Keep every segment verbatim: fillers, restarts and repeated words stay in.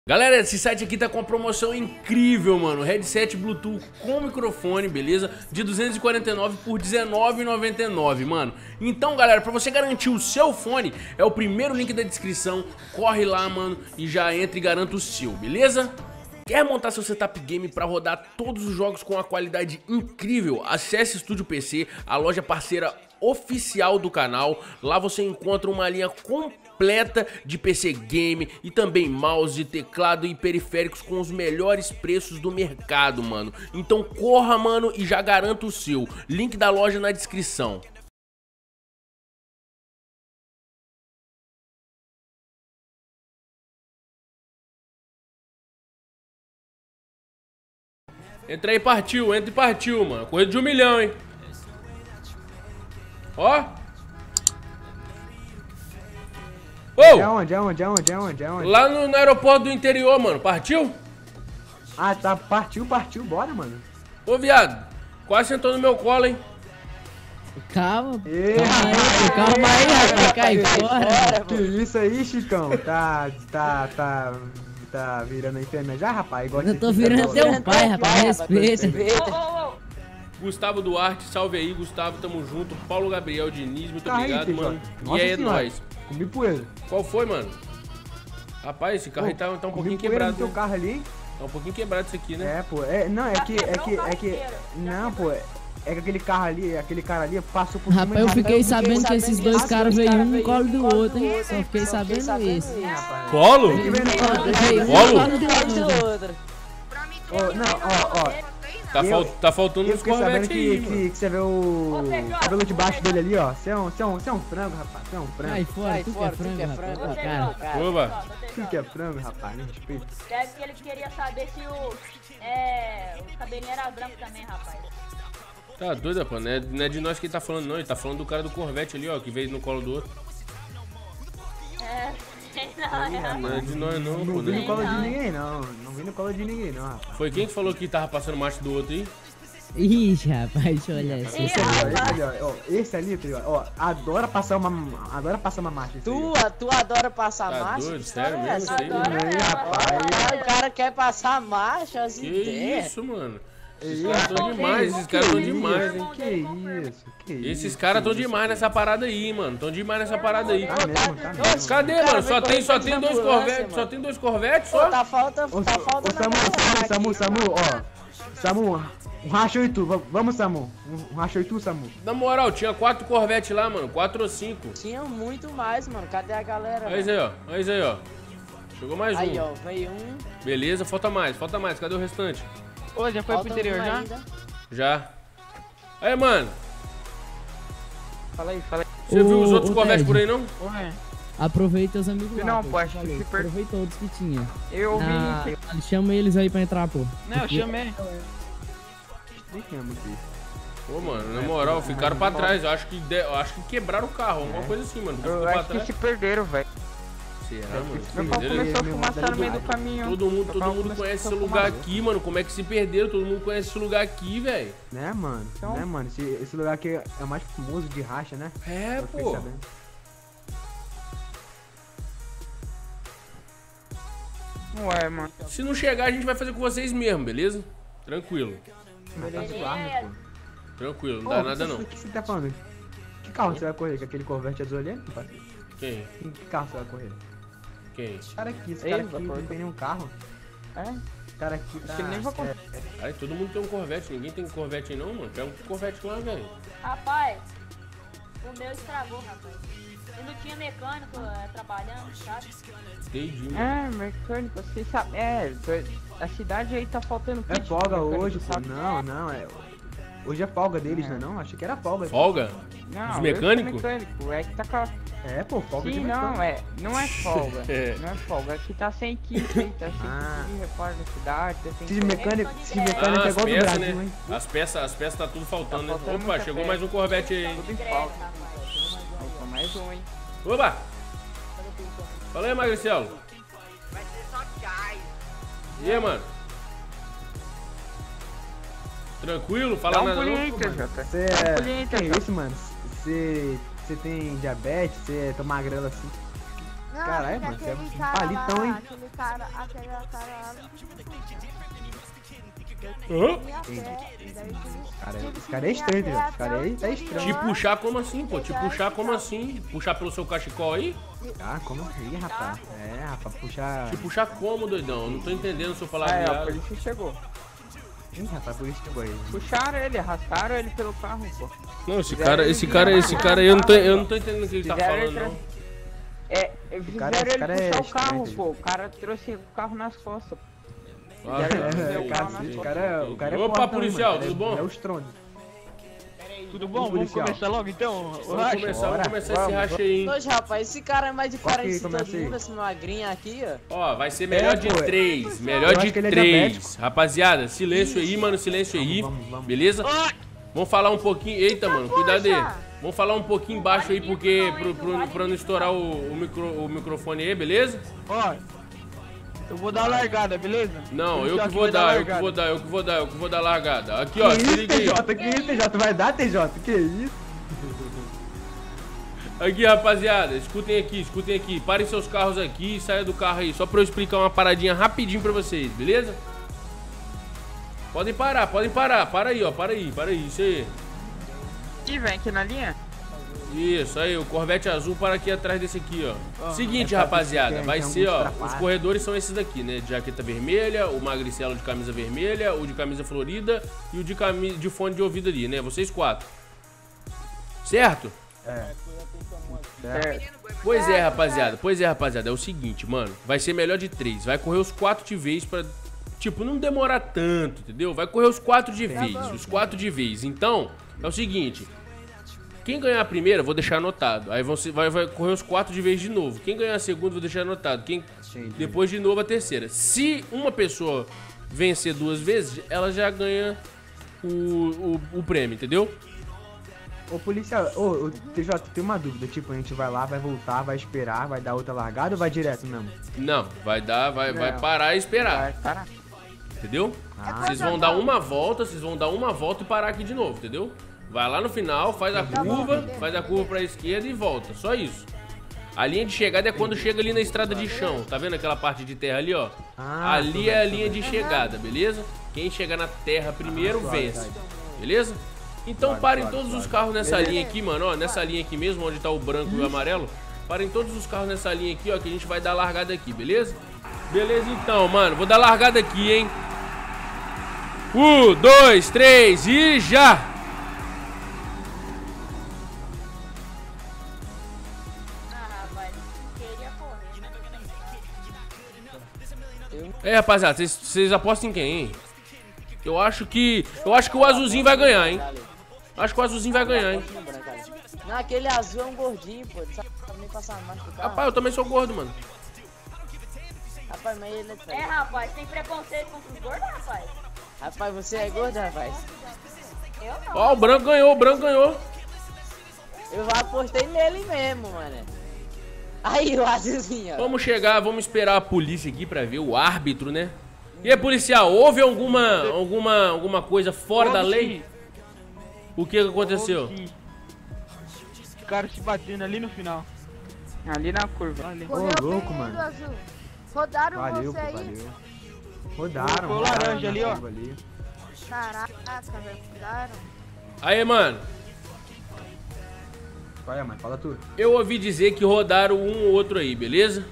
Galera, esse site aqui tá com uma promoção incrível, mano. Headset Bluetooth com microfone, beleza? De duzentos e quarenta e nove por dezenove reais e noventa e nove, mano. Então, galera, pra você garantir o seu fone, é o primeiro link da descrição. Corre lá, mano, e já entra e garanta o seu, beleza? Quer montar seu setup game para rodar todos os jogos com uma qualidade incrível? Acesse Estúdio P C, a loja parceira oficial do canal. Lá você encontra uma linha completa de P C game e também mouse, teclado e periféricos com os melhores preços do mercado, mano. Então corra, mano, e já garanta o seu. Link da loja na descrição. Entra aí, partiu, entra e partiu, mano. Corrida de um milhão, hein? Ó. Ô! É onde, é onde, é onde, é onde, é onde? Lá no, no aeroporto do interior, mano. Partiu? Ah, tá, partiu, partiu, bora, mano. Ô, viado. Quase sentou no meu colo, hein? Calma, Ei, calma aí, pô, calma aí, rapaz, cai fora. Que isso aí, Chicão? Tá, tá, tá, tá virando a internet já, rapaz? Igual Eu tô esse- virando teu pai, rapaz, respeita. Gustavo Duarte, salve aí, Gustavo, tamo junto. Paulo Gabriel Diniz, muito Tá aí, obrigado, P J. mano. Nossa E aí, é senhora. nóis. Comi poeira. Qual foi, mano? Rapaz, esse carro aí tá, tá um Comi pouquinho poeira quebrado, no teu né? carro ali, hein? Tá um pouquinho quebrado isso aqui, né? É, pô, é, não, é que, é que, é que, não, pô, é que aquele carro ali, aquele cara ali passou por cima Rapaz, eu de- fiquei sabendo que esses dois Ah, caras dois veio caras um no colo do outro, hein? outro, Só fiquei sabendo isso. Sim, rapaz. Colo? Tem que ver no colo dele. Veio um no Colo? colo do outro. Ó, não, ó, ó. Tá, Eu- fal- tá faltando Eu uns fiquei sabendo Corvette que, aí, que, mano. que você vê o cabelo de baixo dele ali, ó. Você é um, você é um, você é um frango, rapaz. Você é um Sai frango. fora, Sai tu que fora, é tu frango, que é rapaz, frango, pô, cara. cara. Oba. Tu que é frango, rapaz, me respeita. Deve que ele queria saber se o. É. O cabelinho era branco também, rapaz. Tá doido, rapaz. Não é, não é de nós que ele tá falando, não. Ele tá falando do cara do Corvette ali, ó, que veio no colo do outro. É. Não, é. Não é de nós, não, Não pô. vi no Né? colo de ninguém, não. Não vi no colo de ninguém, não, rapaz. Foi quem que falou que tava passando macho do outro aí? Ixi, rapaz, deixa eu olhar assim. Esse ali, ó, esse ali, ó, ó, esse ali, filho, ó, adora passar uma, adora passar uma marcha. esse aí, ó. Tu, tu adora passar Tá marcha? doido? Que história Sério é mesmo? essa? Sei, mano. Aí, rapaz, Ah, o cara quer passar marcha, as Que ideias. isso, mano. Esses Ih, caras tão demais, esses caras tão demais, hein. Que isso, que isso. Esses caras tão demais nessa parada aí, mano. Tão demais nessa parada aí. Tá mesmo, tá mesmo. Cadê, Cara, mano? vem Só tem, correr só de tem dois ambulância, Corvettes, mano. só tem dois Corvettes Pô, só. tá falta, Ô, tá ô, faltando Samu, a Samu, Samu, Samu, ó. Samu, um racha e tu, va- vamos, Samu. Um racha e tu, Samu. Na moral, tinha quatro Corvettes lá, mano. Quatro ou cinco. Tinha muito mais, mano. Cadê a galera? Olha isso mano? aí, ó. Olha isso aí, ó. Chegou mais Aí, um. ó, veio um. Beleza, falta mais, falta mais. Cadê o restante? Ô, já foi pro falta interior um já? ainda. Já. Aí, mano. Fala aí, fala aí. Você Ô, viu os outros ô, Corvettes Ted. por aí, não? Ué, Aproveita os amigos lá, Não, pô, pô, eu acho que falei, se per- aproveita todos que tinha. eu ouvi. Ah, chama eles aí pra entrar, pô. Não, eu chamei. Deixamos aqui. Pô, mano, na moral, ficaram pra trás. Eu acho que, de... eu acho que quebraram o carro, alguma coisa assim, mano. Porque Eu ficou pra acho que trás. se perderam, velho. Será, mano? Meu pau Perderam? começou a meu fumaçar no meio do modalidade. caminho. Todo mundo, Meu todo pau mundo começou conhece a esse lugar fumar. aqui, mano. Como é que se perderam? Todo mundo conhece esse lugar aqui, velho. Né, mano? Então- Né, mano? Esse, esse lugar aqui é o mais famoso de racha, né? É, Eu fiquei pô. sabendo. Ué, mano. Se não chegar, a gente vai fazer com vocês mesmo, beleza? Tranquilo. Mas tá suave, pô. Tranquilo, não Ô, dá o que nada você- não. O que você tá falando? Que carro você vai correr? Com aquele Corvette azul ali? Pai? Quem? Que que carro você vai correr? Quem? Esse cara aqui, esse Ele cara vai aqui não correr. tem nenhum carro. É? Esse cara aqui tá... que ele nem vai correr. é, é, Ai, todo mundo tem um Corvette. Ninguém tem Corvette aí não, mano. Pega um Corvette lá, velho. Rapaz, o meu estragou, rapaz. E não tinha mecânico é, trabalhando, sabe? Entendi, mano. É, mecânico, você sabe. É, a cidade aí tá faltando é kit de folga mecânico, hoje, pô. sabe? Não, não, é... Hoje é folga deles, né não? Achei que era folga. Folga? Não, Dos eu mecânicos? sou mecânico, é que tá com a... É, pô, folga de Sim, mecânico. não, é, não é folga. É. Não é folga, é que tá sem kit aí, tá sem Ah. kit de reparo na cidade, tá sem Esse de kit. mecânico, esse de Ah, mecânico é as igual do peças, Brasil, né? hein? As peças, as peças tá tudo faltando, Tá né? faltando Opa, muita chegou peça. mais um Corvette aí, hein? Tudo em Credo, falta. rapaz. Opa, mais um, hein? Opa! Fala aí, Magricelo. Vai ser só gás. E aí, mano? Tranquilo? Fala Dá um nada não? pulinho aí, T J. Você Dá um é... pulinho aí, Que T J. isso, mano? Você... Você tem diabetes? Você tá magrelo assim? Não, Não, Caralho, porque mano, você é aquele um cara palitão, lá, hein? aquele cara, aquele cara lá não Hã? tinha fé, e daí tive- Cara, tive esse que cara é vir estranho, até entendeu? Esse cara o aí tá interior. estranho. Te puxar como assim, pô? Te puxar como assim? Puxar pelo seu cachecol aí? Ah, como assim, rapaz? É, rapaz, puxar... Te puxar como, doidão? Eu não tô entendendo se eu falar Aí, ó, a viado. polícia chegou. Ih, rapaz, por isso que eu vou aí. Puxaram ele, arrastaram ele pelo carro, pô. Não, esse Fizeram cara, ele esse vir cara, na esse barra cara, do eu não tô, carro, eu ó. não tô entendendo o que ele tá Fizeram falando, ele não. É, fizeram cara- esse ele cara é puxar o estranho, carro, entendeu? pô. O cara trouxe o carro nas costas. Ah, Fizeram tá, ele puxar É, o carro nas cacete, o costas. cara, é- o cara é Opa, fortão, policial, mano, tudo bom? É o estrondo. Tudo bom? Vamos policial. começar logo então? Vamos começar, vamos Bora, começar esse vamos, racha aí, hein? Hoje, rapaz, esse cara é mais de Qual que quarenta de todo começa aí? mundo, esse magrinho aqui, ó. Ó, vai ser melhor É, de pô, é. três, Eu melhor acho de que ele é três. diabético. Rapaziada, silêncio aí, mano, silêncio aí, Vamos, vamos, vamos. beleza? Vamos falar um pouquinho... Eita, mano, cuidado aí. Vamos falar um pouquinho baixo aí, porque... Pro, pro, pra não estourar o, o, micro, o microfone aí, beleza? Ó, eu vou dar a largada, beleza? Não, eu Policial que vou vai dar, eu que largada. vou dar, eu que vou dar, eu que vou dar a largada. Aqui, ó, Que se isso, liga aí. T J? Que isso, T J? Vai dar, T J? Que isso? Aqui, rapaziada, escutem aqui, escutem aqui. Parem seus carros aqui e saiam do carro aí. Só pra eu explicar uma paradinha rapidinho pra vocês, beleza? Podem parar, podem parar. Para aí, ó, para aí, para aí, isso aí. Ih, vem aqui na linha. Isso aí, o Corvette azul para aqui atrás desse aqui, ó. Seguinte, é pra rapaziada, ver se vai tem ser, ó, alguns os trapaços. corredores são esses daqui, né? De jaqueta vermelha, o magricelo de camisa vermelha, o de camisa florida e o de, cami de fone de ouvido ali, né? Vocês quatro. Certo? É. Certo. Pois é, rapaziada, pois é, rapaziada, é o seguinte, mano, vai ser melhor de três, vai correr os quatro de vez pra, tipo, não demorar tanto, entendeu? Vai correr os quatro de vez, os quatro de vez, então, é o seguinte, quem ganhar a primeira, vou deixar anotado, aí vão ser, vai, vai correr os quatro de vez de novo, quem ganhar a segunda, vou deixar anotado, quem, depois de novo a terceira. Se uma pessoa vencer duas vezes, ela já ganha o, o, o prêmio, entendeu? Ô, policial, ô, ô, T J, tem uma dúvida, tipo, a gente vai lá, vai voltar, vai esperar, vai dar outra largada ou vai direto mesmo? Não, vai dar, vai, vai Não. parar e esperar. Vai, para. Entendeu? Ah, Vocês vão dar uma volta, vocês vão dar uma volta e parar aqui de novo, entendeu? Vai lá no final, faz a curva, faz a curva pra esquerda e volta, só isso. A linha de chegada é quando chega ali na estrada de chão, tá vendo aquela parte de terra ali, ó? Ah, Ali é a linha de chegada, beleza? Quem chegar na terra primeiro vence, beleza? Então parem todos os carros nessa linha aqui, mano, ó, nessa linha aqui mesmo, onde tá o branco e o amarelo. Parem todos os carros nessa linha aqui, ó, que a gente vai dar largada aqui, beleza? Beleza então, mano, vou dar largada aqui, hein? Um, dois, três e já! Ah, rapaz, queria correr, né? É, rapaziada, vocês- vocês apostam em quem, hein? Eu acho que. Eu acho que o azulzinho vai ganhar, hein? Acho que o azulzinho vai ganhar, hein? Não, aquele azul é um gordinho, pô. Não sabe nem passar mais pro carro. Rapaz, eu também sou gordo, mano. Rapaz, mas ele é... É, rapaz, tem preconceito contra os gordos, rapaz? Rapaz, você é gordo, rapaz? Eu não. Ó, o branco ganhou, o branco ganhou. Eu já apostei nele mesmo, mano. Aí, o azulzinho, ó. Vamos chegar, vamos esperar a polícia aqui pra ver o árbitro, né? E aí, policial, houve alguma, alguma, alguma coisa fora da lei? O que que aconteceu? Sim. Os caras se batendo ali no final. Ali na curva. Ali. Ô, louco, mano. Azul. Rodaram Valeu, você pô, aí? valeu. Rodaram, Ô, rodaram laranja na ali, ó. curva ali. Caraca, velho, rodaram. Aí, mano, Qual é, mano? Fala tudo. eu ouvi dizer que rodaram um ou outro aí, beleza?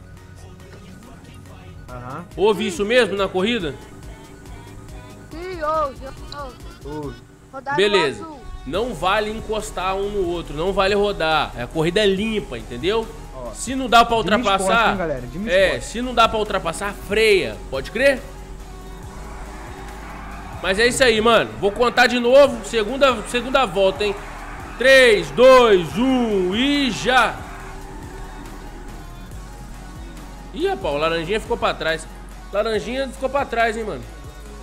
Aham. Houve isso mesmo na corrida? Ih, ouve, ouve. Ô, Rodaram Beleza. o azul. Não vale encostar um no outro, não vale rodar. A corrida é limpa, entendeu? Ó, Se não dá pra Jimmy Sport, ultrapassar, hein, galera? Jimmy é, Sport. se não dá pra ultrapassar, freia. Pode crer? Mas é isso aí, mano. Vou contar de novo. Segunda, segunda volta, hein? três, dois, um e já! Ih, rapaz, o laranjinha ficou pra trás. Laranjinha ficou pra trás, hein, mano.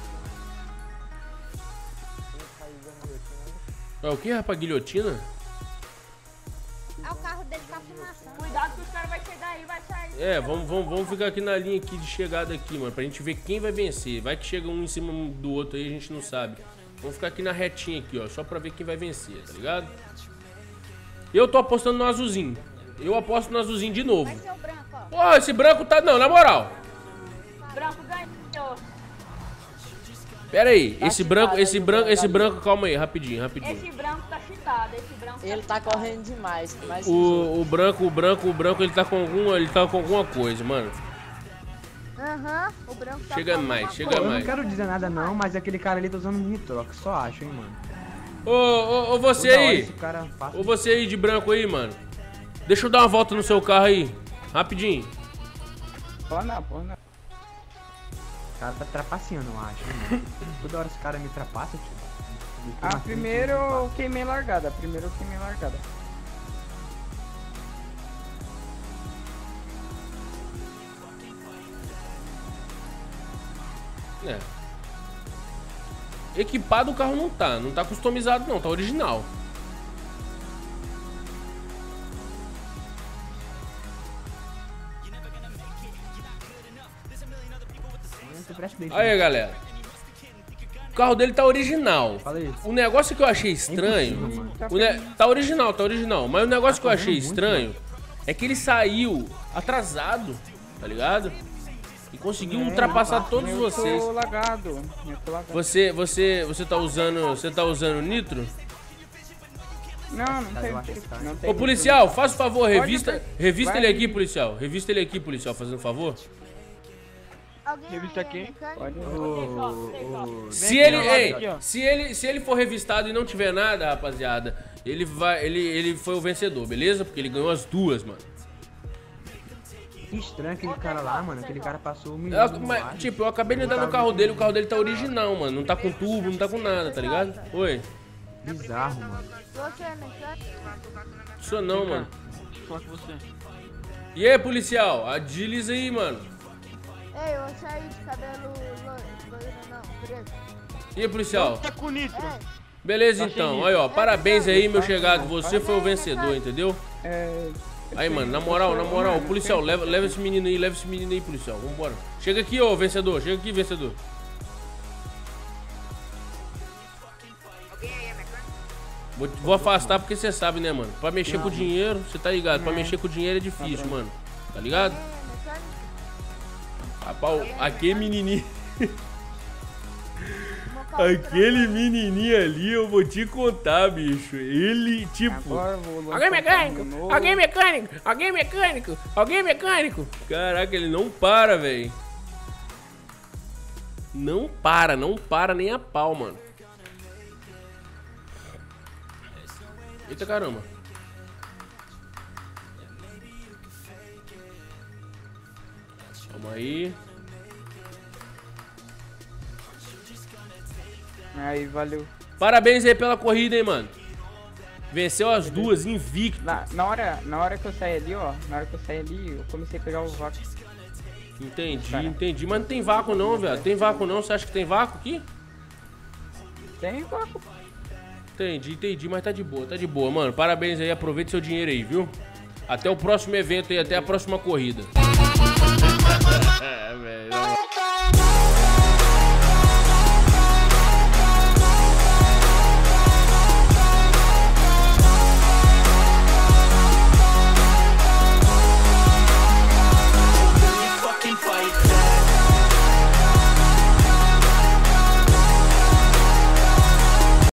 É o que, rapaz? Guilhotina? É o carro dele tá fumaçando. Cuidado que os caras vão chegar aí e vai sair. É, vamos, vamos, vamos ficar aqui na linha aqui de chegada aqui, mano, pra gente ver quem vai vencer. Vai que chega um em cima do outro aí, a gente não sabe. Vamos ficar aqui na retinha aqui, ó, só pra ver quem vai vencer, tá ligado? Eu tô apostando no azulzinho. Eu aposto no azulzinho de novo. Vai ser o branco. Ó, esse branco tá... Não, na moral. Branco ganhou. Pera aí, Tá esse cheatado branco, aí, esse o branco, branco esse ali. branco, calma aí, rapidinho, rapidinho. Esse branco tá cheatado, esse branco Ele tá tá cheatado. correndo demais. Mais que os outros. O, o branco, o branco, o branco, ele tá com algum, ele tá com alguma coisa, mano. Aham, o branco tá Chega com mais, alguma chega Pô, eu não mais. quero dizer nada não, mas aquele cara ali tá usando nitrox, só acho, hein, mano. Ô, ô, ô, você Toda hora aí. esse cara passa- Ô, você aí de branco aí, mano. Deixa eu dar uma volta no seu carro aí. Rapidinho. Pô, não, pô, não. O cara tá trapaceando, eu acho, hein, mano. Toda hora esse cara me trapassa, tio. Eu tô Ah, na frente, primeiro ele me eu queimei largada. Primeiro eu queimei largada. É. Equipado o carro não tá. Não tá customizado não, tá original. passa. Você presta bem, Aí, galera. O carro dele tá original. Fala isso. O negócio que eu achei estranho... impossível, mano. o ne- Tá original, tá original. Mas o negócio Tá que eu achei correndo muito, estranho é que ele saiu atrasado, tá ligado? E conseguiu É, ultrapassar todos eu vocês. tô lagado. Eu tô lagado. Você, você, você tá usando, você tá usando nitro? Não, não Cara, tem. eu acho que tá. Não tem Ô, policial, faz o favor, Pode revista, per- revista vai ele aqui, aí. policial. Revista ele aqui, policial, fazendo favor. Alguém Revista aí é aqui? mecânico? Pode. Ô, ô, Se ele, aqui, ei, aqui, ó. se ele, se ele for revistado e não tiver nada, rapaziada, ele vai, ele, ele foi o vencedor, beleza? Porque ele ganhou as duas, mano. que estranho aquele cara lá, mano. Aquele cara passou um milhão Eu- de mas, dólares. tipo, eu acabei de andar no carro dele, o carro dele tá original, mano. Não tá com tubo, não tá com nada, tá ligado? Oi. Bizarro, mano. Você é mecânico? Isso não, mano. Deixa eu falar com você. E aí, policial? Agiliza aí, mano. Ei, eu saí de cabelo loiro, loiro não, preto. E aí, policial? Tá com nitro. É, Beleza, Tá então. sem Aí, ó. Parabéns aí, meu chegado. Você foi o vencedor, entendeu? É, Aí, mano, na moral, na moral, o policial, leva, leva esse menino aí, leva esse menino aí, policial. Vambora. Chega aqui, ô, vencedor. Chega aqui, vencedor. Alguém aí é mecânico? Vou, vou afastar porque você sabe, né, mano? Pra mexer com dinheiro, você tá ligado? Pra mexer com dinheiro é difícil, mano. Tá ligado? é mecânico? Rapaz, aquele menininho... Meu carro Aquele menininho ali, eu vou te contar, bicho. Ele, tipo... agora eu vou lançar Alguém um mecânico? carro novo. Alguém mecânico? Alguém mecânico? Alguém mecânico? Caraca, ele não para, velho. Não para, não para nem a pau, mano. Eita caramba. Calma aí. Aí, valeu. Parabéns aí pela corrida, hein, mano. Venceu as duas, invicto. Na, na, hora, na hora que eu saí ali, ó. Na hora que eu saí ali, eu comecei a pegar o vácuo. Entendi, entendi. Mas não tem vácuo não, velho. Tem vácuo não? Você acha que tem vácuo aqui? Tem vácuo. Entendi, entendi. Mas tá de boa, tá de boa, mano. Parabéns aí, aproveite seu dinheiro aí, viu? Até o próximo evento aí, até a próxima corrida. É, velho.